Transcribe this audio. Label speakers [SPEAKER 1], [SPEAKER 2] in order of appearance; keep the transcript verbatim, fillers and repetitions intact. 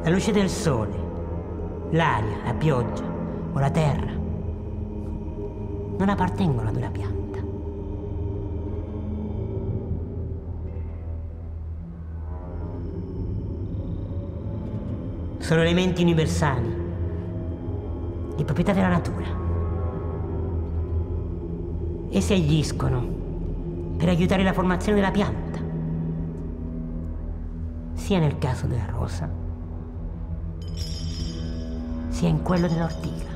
[SPEAKER 1] La luce del sole, l'aria, la pioggia o la terra non appartengono ad una pianta. Sono elementi universali di proprietà della natura. Essi agiscono per aiutare la formazione della pianta, sia nel caso della rosa, sia in quello dell'ortiga.